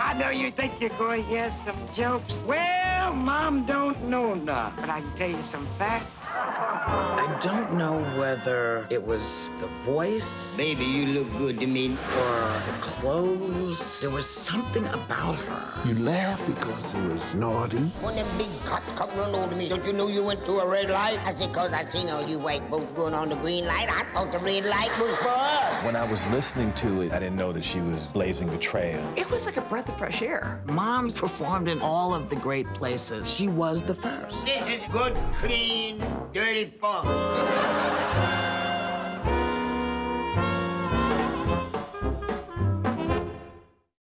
I know you think you're going to hear some jokes. Well, Mom don't know none, but I can tell you some facts. I don't know whether it was the voice. Baby, you look good to me. Or the clothes. There was something about her. You laughed because it was naughty. When them big cops come run over me, don't you know you went through a red light? I said, cause I seen all you white folks going on the green light. I thought the red light was for us. When I was listening to it, I didn't know that she was blazing a trail. It was like a breath of fresh air. Mom's performed in all of the great places. She was the first. This is good, clean, dirty funk.